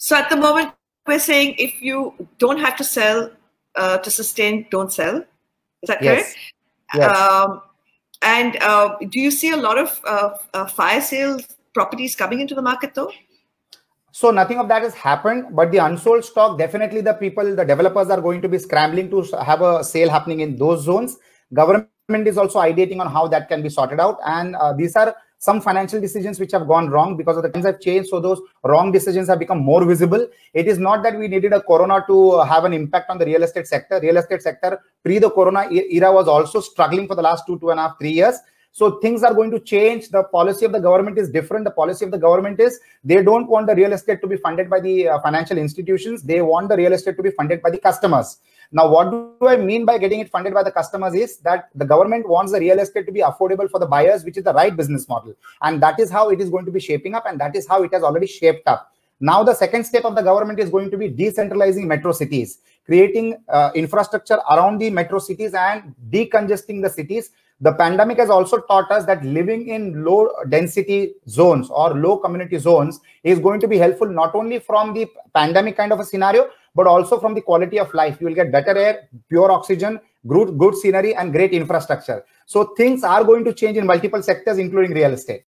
So at the moment, we're saying if you don't have to sell to sustain, don't sell. Is that correct? Yes. And do you see a lot of fire sale properties coming into the market though? So nothing of that has happened, but the unsold stock, definitely the developers are going to be scrambling to have a sale happening in those zones. Government is also ideating on how that can be sorted out. And these are some financial decisions which have gone wrong because of the times have changed. So those wrong decisions have become more visible. It is not that we needed a corona to have an impact on the real estate sector. Real estate sector pre the corona era was also struggling for the last 2.5, 3 years. So things are going to change. The policy of the government is different. The policy of the government is they don't want the real estate to be funded by the financial institutions. They want the real estate to be funded by the customers. Now, what do I mean by getting it funded by the customers is that the government wants the real estate to be affordable for the buyers, which is the right business model. And that is how it is going to be shaping up. And that is how it has already shaped up. Now, the second step of the government is going to be decentralizing metro cities, creating infrastructure around the metro cities and decongesting the cities. The pandemic has also taught us that living in low density zones or low community zones is going to be helpful not only from the pandemic kind of a scenario, but also from the quality of life. You will get better air, pure oxygen, good scenery, and great infrastructure. So things are going to change in multiple sectors, including real estate.